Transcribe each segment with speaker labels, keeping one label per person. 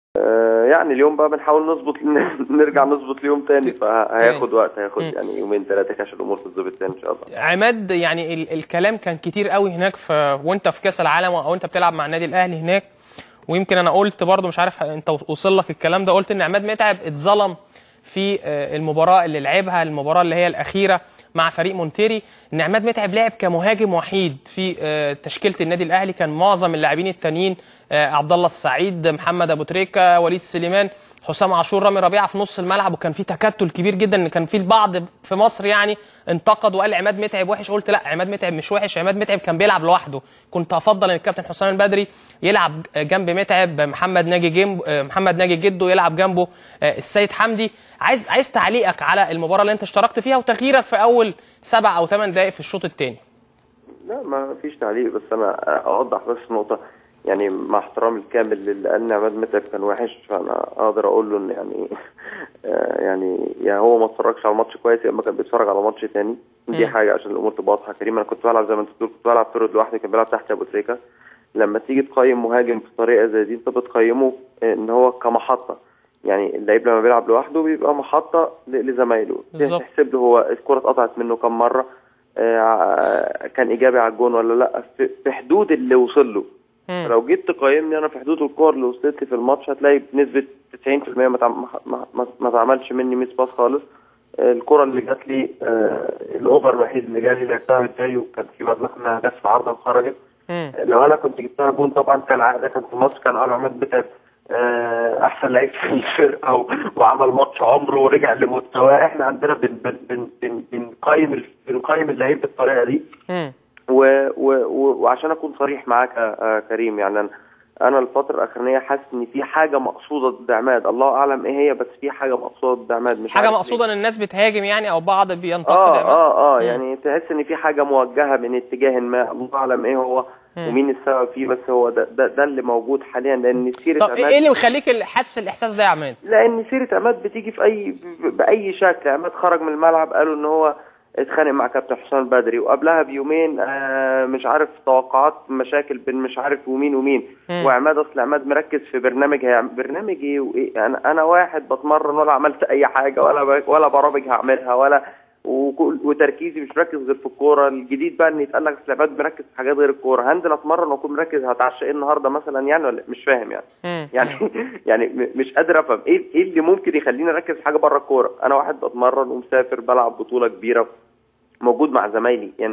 Speaker 1: يعني اليوم بقى بنحاول نظبط نرجع نظبط اليوم تاني، فهياخد وقت، هياخد يعني يومين ثلاثة عشان الأمور تتظبط تاني إن شاء الله.
Speaker 2: عماد، يعني الكلام كان كتير قوي هناك وأنت في كأس العالم أو أنت بتلعب مع النادي الأهلي هناك، ويمكن أنا قلت برضو مش عارف أنت وصل لك الكلام ده، قلت إن عماد متعب اتظلم في المباراة اللي لعبها، المباراة اللي هي الأخيرة مع فريق مونتيري، ان عماد متعب لعب كمهاجم وحيد في تشكيله النادي الاهلي. كان معظم اللاعبين التانيين عبد الله السعيد، محمد ابو تريكه، وليد سليمان، حسام عاشور، رامي ربيعه في نص الملعب، وكان في تكتل كبير جدا. ان كان في البعض في مصر يعني انتقد وقال عماد متعب وحش، قلت لا، عماد متعب مش وحش، عماد متعب كان بيلعب لوحده. كنت افضل ان الكابتن حسام البدري يلعب جنب متعب، محمد ناجي جده يلعب جنبه السيد حمدي. عايز تعليقك على المباراه اللي انت اشتركت فيها وتغييرك في اول 7 أو 8 دقائق في الشوط الثاني.
Speaker 1: لا ما فيش تعليق، بس انا اوضح بس نقطه، يعني مع احترامي الكامل للي قال ان عماد متعب كان وحش، فانا اقدر اقول له ان يعني هو ما اتفرجش على الماتش كويس، يا اما كان بيتفرج على ماتش ثاني. دي حاجه عشان الامور تبقى واضحه. كريم انا كنت بلعب زي ما انت بتقول، كنت بلعب فرد لوحدي، كان بيلعب تحت ابو تريكه. لما تيجي تقيم مهاجم بطريقه زي دي، انت بتقيمه ان هو كمحطه، يعني اللعيب لما بيلعب لوحده بيبقى محطه لزمايله، تحسب له هو الكره اتقطعت منه كم مره، كان ايجابي على الجون ولا لا، في حدود اللي وصل له. لو جيت تقيمني انا في حدود الكور اللي وصلت لي في الماتش، هتلاقي بنسبه 90% ما اتعملش مني ميس باس خالص. الكره اللي جات لي الاوفر الوحيد اللي جالي لعبتها ازاي، وكان في مبلغ انها جت في عرضه وخرجت. لو انا كنت جبتها جون طبعا كان ده كان في مصر، كان عماد متعب احسن لعيب في الفرقه وعمل ماتش عمره ورجع لمستواه. احنا عندنا بنقيم اللعيب بالطريقه دي. وعشان اكون صريح معاك يا كريم، يعني انا الفتره الاخرانيه حاسس ان في حاجه مقصوده ضد عماد، الله اعلم ايه هي، بس في حاجه مقصوده ضد عماد. مش
Speaker 2: حاجه مقصوده ان الناس بتهاجم يعني، او بعض بينتقد عماد.
Speaker 1: يعني تحس ان في حاجه موجهه من اتجاه ما، الله اعلم ايه هو ومين السبب فيه، بس هو ده اللي موجود حاليا. لان سيره
Speaker 2: طب
Speaker 1: عماد،
Speaker 2: ايه اللي مخليك حاسس الاحساس ده يا عماد؟
Speaker 1: لان سيره عماد بتيجي في باي شكل. عماد خرج من الملعب قالوا ان هو اتخانق مع كابتن حسام البدري، وقبلها بيومين مش عارف توقعات مشاكل بين مش عارف ومين. وعماد اصل عماد مركز في برنامج ايه وايه. انا واحد بتمرن ولا عملت اي حاجه ولا برامج هعملها ولا وتركيزي مش مركز غير في الكوره. الجديد بقى ان يتقال لك اصل عماد مركز في حاجات غير الكوره. هنزل اتمرن واكون مركز هتعشى ايه النهارده مثلا يعني، ولا مش فاهم يعني مش قادر افهم ايه اللي ممكن يخليني اركز في حاجه بره الكوره. انا واحد بتمرن ومسافر بلعب بطوله كبيره موجود مع زمايلي، يعني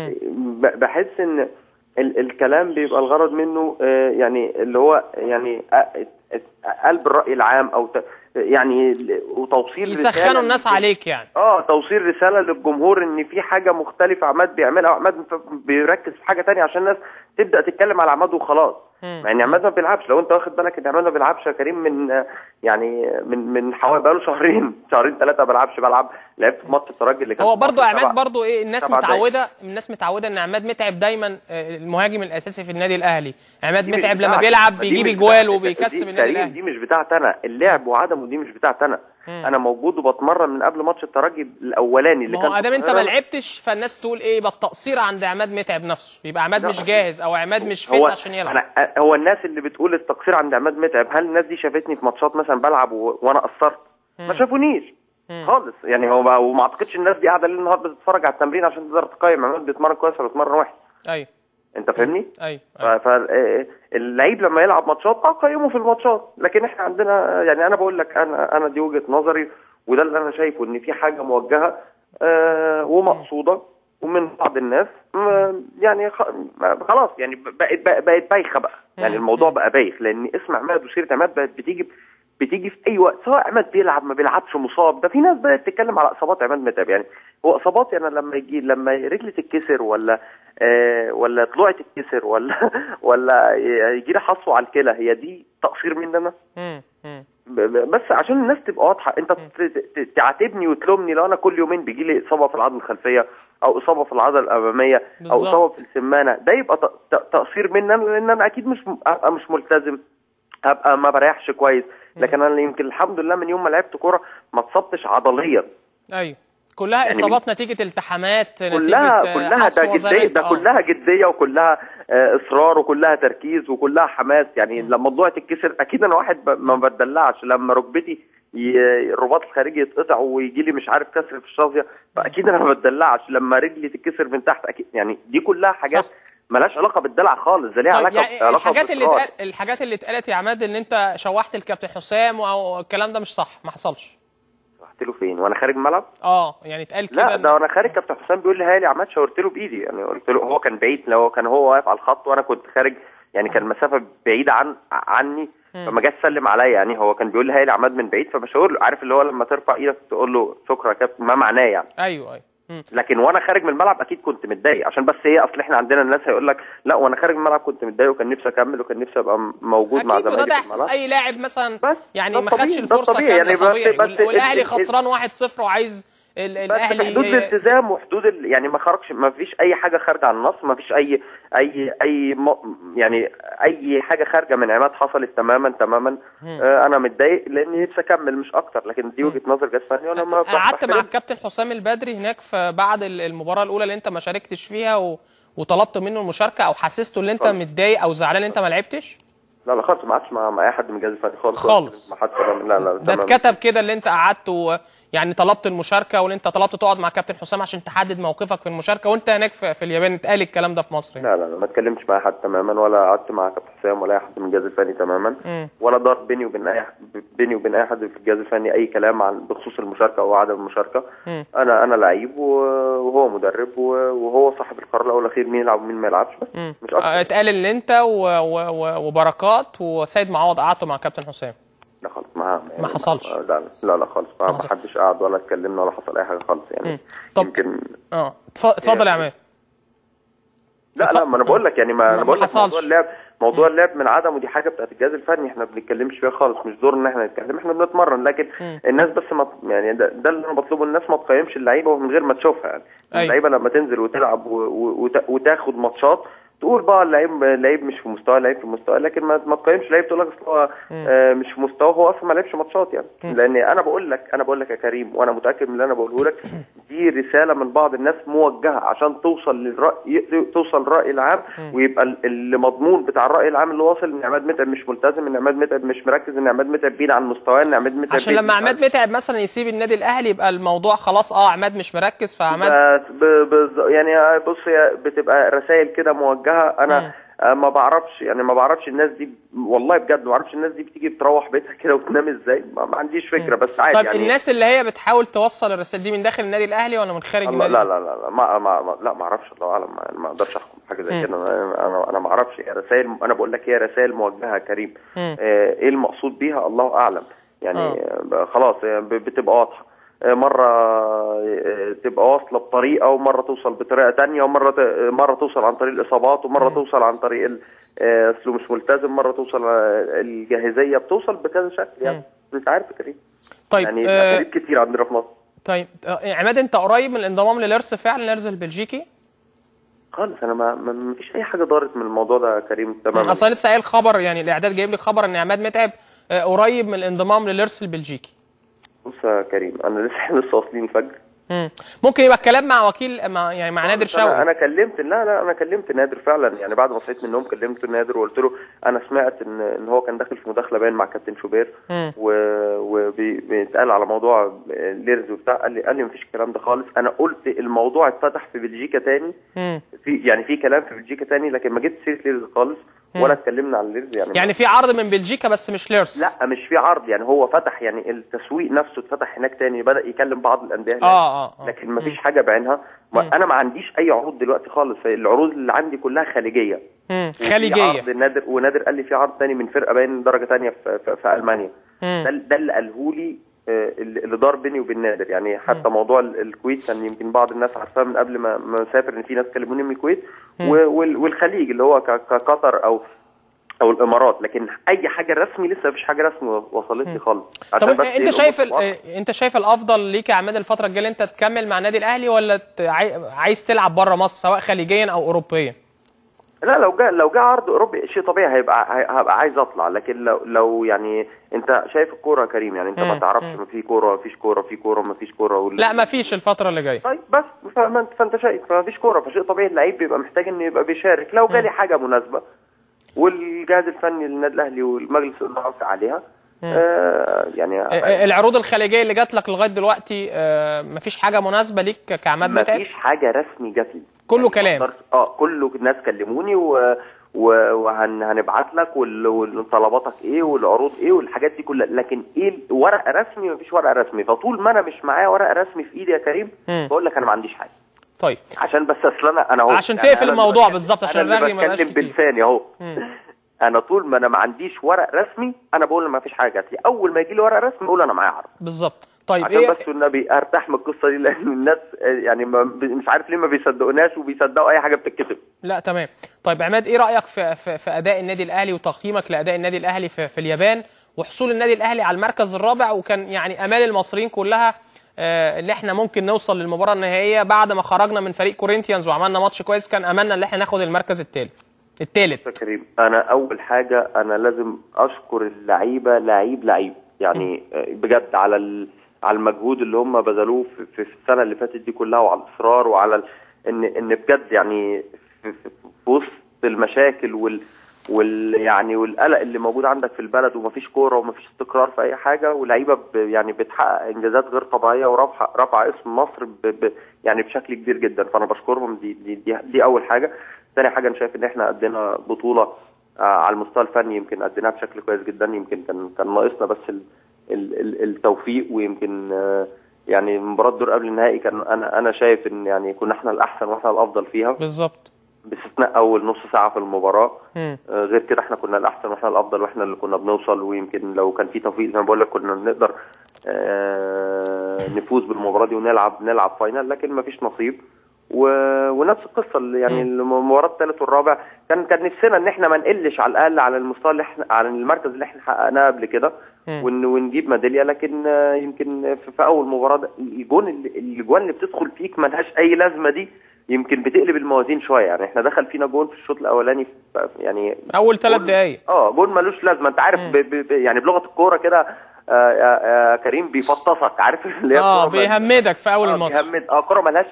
Speaker 1: بحس ان الكلام بيبقى الغرض منه يعني اللي هو يعني قلب الرأي العام، او يعني وتوصيل
Speaker 2: يسخنوا الناس عليك يعني.
Speaker 1: توصيل رسالة للجمهور ان في حاجة مختلفة عماد بيعملها، وعماد بيركز في حاجة تانية عشان الناس تبدأ تتكلم على عماد وخلاص. يعني عماد ما بيلعبش، لو انت واخد بالك ان عماد ما بيلعبش يا كريم من يعني من حوالي بقاله شهرين 3 بلعبش. لعبت في ماتش الترجي اللي كان
Speaker 2: هو برضه عماد برضه ايه، الناس متعوده ان عماد متعب دايما المهاجم الاساسي في النادي الاهلي. عماد متعب لما بيلعب بيجيب اجوال وبيكسب النادي الاهلي.
Speaker 1: دي مش بتاعت انا، اللعب وعدمه دي مش بتاعت انا. انا موجود وبتمرن من قبل ماتش الترجي الاولاني اللي كان.
Speaker 2: ما هو ادام انت ما لعبتش فالناس تقول ايه، يبقى التقصير عند عماد متعب نفسه، يبقى عماد مش جاهز او عماد مش فيت عشان يلعب.
Speaker 1: هو الناس اللي بتقول التقصير عند عماد متعب، هل الناس دي شافتني في ماتشات مثلا بلعب وانا قصرت؟ ما شافونيش خالص يعني. هو وما اعتقدش الناس دي قاعده ليل نهار بتتفرج على التمرين عشان تقدر تقيم عماد بيتمرن كويس ولا بيتمرن وحش.
Speaker 2: ايوه
Speaker 1: انت فاهمني؟
Speaker 2: ايوه.
Speaker 1: فاللعيب لما يلعب ماتشات اقيمه في الماتشات، لكن احنا عندنا يعني انا بقول لك انا دي وجهه نظري، وده اللي انا شايفه ان في حاجه موجهه ومقصوده ومن بعض الناس يعني خلاص يعني بقت بايخه بقى. يعني الموضوع بقى بايخ، لان اسم عماد وسيره عماد بقت بتيجي في اي وقت، سواء عماد بيلعب ما بيلعبش مصاب. ده في ناس بدات تتكلم على اصابات عماد متعب. يعني هو اصابات، يعني لما رجلي تتكسر ولا طلوعي تتكسر ولا يجي لي حصوه على الكلى، هي دي تقصير مني انا؟ بس عشان الناس تبقى واضحه، انت تعاتبني وتلومني لو انا كل يومين بيجي لي اصابه في العضله الخلفيه او اصابه في العضله الاماميه او اصابه في السمانه، ده يبقى تقصير مني انا، لان انا اكيد مش ملتزم، هبقى ما بريحش كويس. لكن انا يمكن الحمد لله من يوم ما لعبت كوره ما اتصبتش عضليا.
Speaker 2: ايوه كلها
Speaker 1: يعني
Speaker 2: اصابات نتيجه التحامات،
Speaker 1: كلها
Speaker 2: نتيجه
Speaker 1: ده
Speaker 2: حصوة
Speaker 1: جديه،
Speaker 2: زلط.
Speaker 1: ده كلها جديه وكلها اصرار وكلها تركيز وكلها حماس. يعني لما الضلع تتكسر اكيد انا واحد ما بتدلعش، لما ركبتي الرباط الخارجي يتقطع ويجي لي مش عارف كسر في الشظيه فاكيد انا ما بتدلعش، لما رجلي تتكسر من تحت اكيد. يعني دي كلها حاجات ملهاش علاقه بالدلع خالص، ده ليها
Speaker 2: طيب
Speaker 1: علاقه
Speaker 2: يعني الحاجات اللي اتقالت يا عماد ان انت شوحت الكابتن حسام او الكلام ده مش صح، ما حصلش.
Speaker 1: رحت له فين وانا خارج الملعب؟
Speaker 2: يعني اتقال كده.
Speaker 1: لا ده وانا خارج كابتن حسام بيقول لي هالي عماد، شاورت له بايدي. يعني قلت له هو كان بعيد، لو كان هو واقف على الخط وانا كنت خارج يعني كان مسافه بعيده عني فما جاش سلم عليا. يعني هو كان بيقول لي هالي عماد من بعيد فبشاور له، عارف اللي هو لما ترفع ايدك تقول له شكرا يا كابتن، ما معناه يعني.
Speaker 2: ايوه.
Speaker 1: لكن وانا خارج من الملعب اكيد كنت متضايق، عشان بس هي اصل احنا عندنا الناس هيقول لك لا وانا خارج من الملعب كنت متضايق وكان نفسي اكمل وكان نفسي ابقى موجود مع زمايلي في الملعب.
Speaker 2: احساس اي لاعب مثلا
Speaker 1: بس
Speaker 2: يعني ما خدش الفرصه
Speaker 1: يعني
Speaker 2: طبيعي. والاهلي خسران 1-0 وعايز الاهلي
Speaker 1: حدود الالتزام وحدود يعني ما خرجش، ما فيش اي حاجه خارجه عن النص، ما فيش يعني اي حاجه خارجه من عماد حصلت تماما. انا متضايق لاني نفسي اكمل مش اكتر، لكن دي وجهه نظر جهاز فني وانا ما
Speaker 2: قعدت مع الكابتن حسام البدري هناك بعد المباراه الاولى اللي انت ما شاركتش فيها وطلبت منه المشاركه، او حسسته ان انت متضايق او زعلان ان انت ما لعبتش؟
Speaker 1: لا خالص، ما قعدتش مع اي حد من الجهاز الفني
Speaker 2: خالص.
Speaker 1: ما حد. لا
Speaker 2: ده اتكتب كده اللي انت قعدت يعني طلبت المشاركه، وان انت طلبت تقعد مع كابتن حسام عشان تحدد موقفك في المشاركه وانت هناك في اليابان. اتقال الكلام ده في مصر يعني.
Speaker 1: لا ما اتكلمتش مع حد تماما، ولا قعدت مع كابتن حسام ولا اي حد من الجهاز الفني تماما. ولا دار بيني وبين اي حد في الجهاز الفني اي كلام بخصوص المشاركه او عدم المشاركه. انا لعيب وهو مدرب وهو صاحب القرار الاول والاخير مين يلعب ومين ما يلعبش، بس مش اكتر.
Speaker 2: اتقال ان انت وبركات وسيد معوض قعدتوا مع كابتن حسام.
Speaker 1: لا خالص،
Speaker 2: ما حصلش.
Speaker 1: لا خالص، ما حدش قعد ولا اتكلمنا ولا حصل اي حاجه خالص يعني.
Speaker 2: طب يمكن اتفضل يا عماد.
Speaker 1: لا ما انا بقول لك يعني ما انا بقول لك موضوع اللعب من عدم، ودي حاجه بتاعت الجهاز الفني احنا ما بنتكلمش فيها خالص، مش دورنا ان احنا نتكلم، احنا بنتمرن. لكن الناس بس يعني ده اللي انا بطلبه، الناس ما تقيمش اللعيبه من غير ما تشوفها. يعني اللعيبه لما تنزل وتلعب وتاخد ماتشات تقول بقى اللعيب مش في مستوى، اللعيب في مستوى، لكن ما تقيمش لعيب تقول لك اصل هو مش في مستوى، هو اصلا ما لعبش ماتشات يعني. لان انا بقول لك يا كريم، وانا متاكد من اللي انا بقوله لك، دي رساله من بعض الناس موجهه عشان توصل للراي العام، ويبقى اللي مضمون بتاع الراي العام اللي واصل ان عماد متعب مش ملتزم، ان عماد متعب مش مركز، ان عماد متعب بعيد عن مستواه، ان عماد متعب
Speaker 2: عشان لما عماد متعب مثلا يسيب النادي الاهلي يبقى الموضوع خلاص عماد مش مركز. فعماد
Speaker 1: يعني بص، هي بتبقى رسائل كده موجهه. انا ما بعرفش الناس دي، والله بجد ما بعرفش الناس دي بتيجي بتروح بيتها كده وتنام ازاي، ما عنديش فكره، بس عادي.
Speaker 2: طيب
Speaker 1: يعني
Speaker 2: الناس اللي هي بتحاول توصل الرسائل دي من داخل النادي الاهلي ولا من خارج النادي؟
Speaker 1: لا ما اعرفش، الله اعلم، ما اقدرش احكم حاجه زي كده. انا ما اعرفش. رسائل، انا بقول لك هي رسائل موجهه يا كريم. ايه المقصود بيها الله اعلم يعني. خلاص بتبقى واضحه، مرة تبقى واصلة بطريقة، ومرة توصل بطريقة تانية، ومرة توصل عن طريق الإصابات، ومرة توصل عن طريق أصله مش ملتزم، مرة توصل الجاهزية، بتوصل بكذا شكل يعني. انت عارف يا كريم.
Speaker 2: طيب
Speaker 1: يعني أساليب كتير عندنا في مصر.
Speaker 2: طيب عماد، انت قريب من الانضمام للإرث فعلا، الإرث البلجيكي؟
Speaker 1: خالص، انا ما فيش اي حاجة دارت من الموضوع ده يا كريم تماما.
Speaker 2: اصل لسه قايل خبر، يعني الإعداد جايب لي خبر ان عماد متعب قريب من الانضمام للإرث البلجيكي.
Speaker 1: بص يا كريم، انا لسه واصلين الفجر.
Speaker 2: ممكن يبقى الكلام مع وكيل مع نادر شوقي.
Speaker 1: انا كلمت انا كلمت نادر فعلا، يعني بعد ما صحيت من النوم كلمت نادر وقلت له انا سمعت ان هو كان داخل في مداخله باين مع كابتن شوبير وبيتقال على موضوع ليرز وبتاع. قال لي مفيش الكلام ده خالص. انا قلت الموضوع اتفتح في بلجيكا تاني، في كلام في بلجيكا تاني، لكن ما جبت سيره ليرز خالص ولا اتكلمنا عن ليرز. يعني
Speaker 2: في عرض من بلجيكا بس مش ليرز.
Speaker 1: لا مش في عرض، يعني هو فتح، يعني التسويق نفسه اتفتح هناك تاني، بدأ يكلم بعض الانديه لكن ما فيش حاجه بعينها. انا ما عنديش اي عروض دلوقتي خالص، العروض اللي عندي كلها خليجيه. ونادر قال لي في عرض تاني من فرقه باين درجه تانيه في المانيا. ده اللي قاله لي، اللي دار بيني وبين نادر. يعني حتى موضوع الكويت كان يمكن بعض الناس عارفاه من قبل ما اسافر، ان في ناس كلموني من الكويت والخليج اللي هو كقطر او الامارات، لكن اي حاجه رسمي لسه مفيش حاجه رسمي وصلت لي خالص.
Speaker 2: طب انت شايف الافضل ليك يا عماد الفتره الجايه انت تكمل مع النادي الاهلي، ولا عايز تلعب بره مصر سواء خليجيا او اوروبيا؟
Speaker 1: لا، لو جه عرض اوروبي شيء طبيعي هبقى عايز اطلع، لكن لو يعني انت شايف الكوره يا كريم، يعني انت ما تعرفش ما في كوره، ما فيش كوره، في كوره ما فيش كوره
Speaker 2: لا ما فيش الفتره اللي جايه.
Speaker 1: طيب بس فانت شايف ما فيش كوره، فشيء طبيعي اللعيب بيبقى محتاج انه يبقى بيشارك. لو جالي حاجه مناسبه والجهاز الفني للنادي الاهلي والمجلس الاداره عليها، يعني
Speaker 2: العروض الخليجيه اللي جات لك لغايه دلوقتي مفيش حاجه مناسبه ليك كعماد متعب؟
Speaker 1: مفيش حاجه رسمي جات لي،
Speaker 2: كله يعني كلام.
Speaker 1: كله الناس كلموني وهنبعت لك وطلباتك ايه والعروض ايه والحاجات دي كلها، لكن ايه ورقه رسمي؟ مفيش ورقه رسمي. فطول ما انا مش معايا ورقه رسمي في ايدي يا كريم بقول لك انا ما عنديش حاجه.
Speaker 2: طيب
Speaker 1: عشان بس اصل انا اهو
Speaker 2: عشان تقفل الموضوع بالظبط، عشان
Speaker 1: الرغي ما بتكلم بلساني اهو. انا طول ما انا ما عنديش ورق رسمي انا بقول ما فيش حاجه جات لي، اول ما يجي لي ورق رسمي اقول انا معايا عرض
Speaker 2: بالظبط. طيب
Speaker 1: عشان بس النبي ارتاح من القصه دي، لان الناس يعني مش عارف ليه ما بيصدقوناش وبيصدقوا اي حاجه بتتكتب.
Speaker 2: لا تمام. طيب عماد، ايه رايك في اداء النادي الاهلي وتقييمك لاداء النادي الاهلي في اليابان وحصول النادي الاهلي على المركز الرابع؟ وكان يعني امال المصريين كلها ان احنا ممكن نوصل للمباراه النهائيه بعد ما خرجنا من فريق كورinthians وعملنا ماتش كويس، كان املنا ان احنا ناخد المركز الثالث.
Speaker 1: كريم، انا اول حاجه انا لازم اشكر اللعيبه لعيب يعني بجد على المجهود اللي هم بذلوه في السنه اللي فاتت دي كلها، وعلى الاصرار وعلى ان بجد يعني في وسط المشاكل يعني والقلق اللي موجود عندك في البلد ومفيش كوره ومفيش استقرار في اي حاجه، ولعيبه يعني بتحقق انجازات غير طبيعيه ورافعه اسم مصر يعني بشكل كبير جدا. فانا بشكرهم، دي اول حاجه. ثاني حاجه انا شايف ان احنا قدنا بطوله على المستوى الفني، يمكن قدناها بشكل كويس جدا، يمكن كان ناقصنا بس التوفيق. ويمكن يعني مباراه دور قبل النهائي كان انا شايف ان يعني كنا احنا الاحسن واحنا الافضل فيها
Speaker 2: بالظبط،
Speaker 1: باستثناء اول نص ساعه في المباراه. غير كده احنا كنا الاحسن واحنا الافضل واحنا اللي كنا بنوصل، ويمكن لو كان في توفيق زي ما بقول لك كنا نقدر نفوز بالمباراه دي ونلعب فاينل، لكن ما فيش نصيب. ونفس القصه اللي يعني المباراه الثالث والرابع كان نفسنا ان احنا ما نقلش على الاقل على المستوى اللي احنا على المركز اللي احنا حققناه قبل كده ونجيب ميداليه. لكن يمكن في اول مباراه الاجوان اللي بتدخل فيك ما لهاش اي لازمه دي يمكن بتقلب الموازين شويه. يعني احنا دخل فينا جون في الشوط الاولاني يعني
Speaker 2: اول 3 دقائق
Speaker 1: جون ملوش لازمه. انت عارف يعني بلغه الكوره كده يا كريم بيفطسك، عارف اللي هي
Speaker 2: بيهمدك في اول الماتش،
Speaker 1: بيهمد كوره ملهاش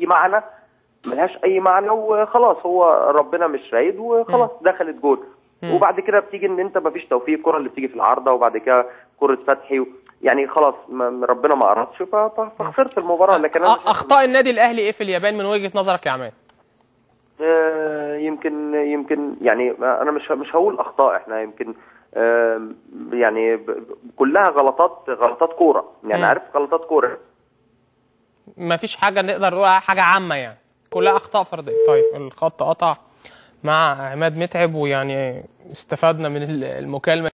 Speaker 1: اي معنى وخلاص، هو ربنا مش رايد وخلاص دخلت جول. وبعد كده بتيجي ان انت مفيش توفيق، الكره اللي بتيجي في العارضه وبعد كده كره فتحي يعني خلاص ربنا ما ارادش فخسرت المباراه. لكن
Speaker 2: اخطاء النادي الاهلي ايه في اليابان من وجهه نظرك يا عماد؟
Speaker 1: يمكن يعني انا مش هقول اخطاء، احنا يمكن يعني كلها غلطات كوره، يعني عارف غلطات كوره،
Speaker 2: ما فيش حاجه نقدر نقولها حاجه عامه، يعني كلها اخطاء فرديه. طيب الخط قطع مع عماد متعب، ويعني استفدنا من المكالمه.